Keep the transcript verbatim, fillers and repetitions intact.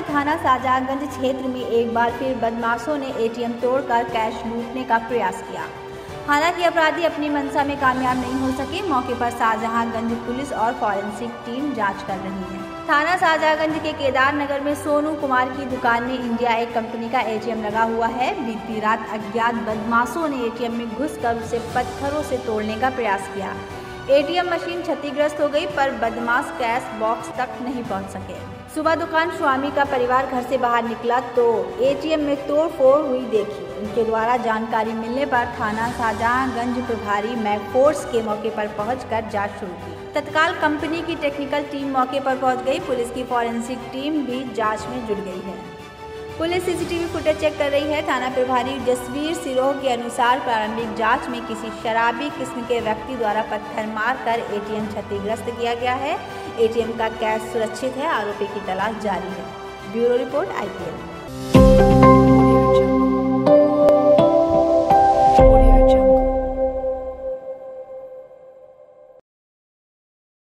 थाना शाहजहांगंज क्षेत्र में एक बार फिर बदमाशों ने एटीएम तोड़कर कैश लूटने का प्रयास किया। हालांकि अपराधी अपनी मंशा में कामयाब नहीं हो सके। मौके पर शाहजहांगंज पुलिस और फॉरेंसिक टीम जांच कर रही है। थाना शाहजहांगंज के केदार नगर में सोनू कुमार की दुकान में इंडिया एक कंपनी का एटीएम लगा हुआ है। बीती रात अज्ञात बदमाशों ने एटीएम में घुसकर उसे पत्थरों से तोड़ने का प्रयास किया। एटीएम मशीन क्षतिग्रस्त हो गई, पर बदमाश कैश बॉक्स तक नहीं पहुंच सके। सुबह दुकान स्वामी का परिवार घर से बाहर निकला तो एटीएम में तोड़फोड़ हुई देखी। उनके द्वारा जानकारी मिलने पर थाना शाहजहांगंज प्रभारी मैकफोर्स के मौके पर पहुंचकर जांच शुरू की। तत्काल कंपनी की टेक्निकल टीम मौके पर पहुंच गई। पुलिस की फॉरेंसिक टीम भी जांच में जुट गई है। पुलिस सीसीटीवी फुटेज चेक कर रही है। थाना प्रभारी जसवीर सिरोह के अनुसार प्रारंभिक जांच में किसी शराबी किस्म के व्यक्ति द्वारा पत्थर मारकर एटीएम क्षतिग्रस्त किया गया है। एटीएम का कैश सुरक्षित है। आरोपी की तलाश जारी है। Bureau report I P L.